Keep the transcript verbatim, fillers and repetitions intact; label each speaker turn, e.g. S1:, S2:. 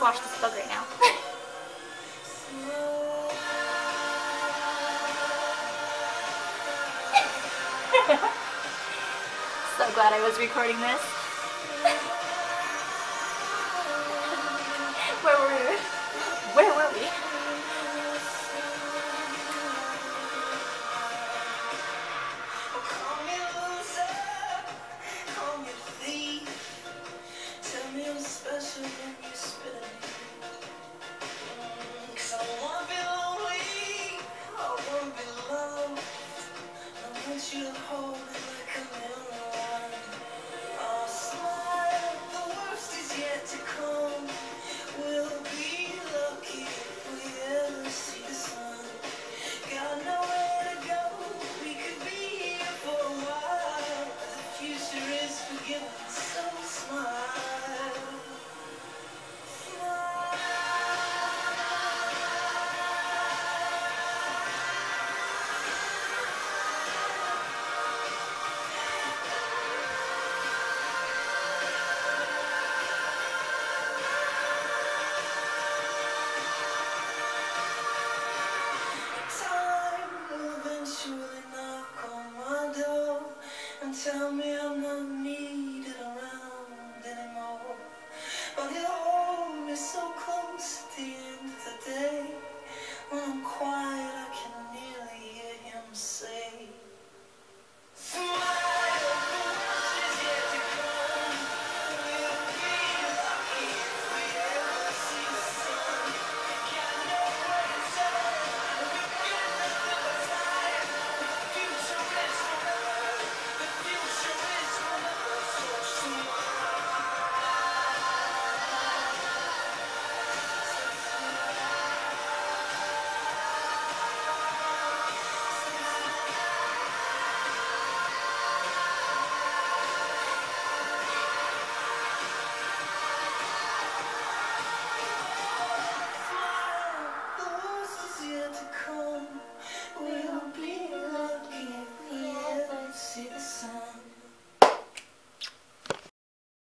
S1: squash this bug right now. So glad I was recording this. Where were we? Where were we?
S2: You to hold me like a little one. Oh, smile, the worst is yet to come. We'll be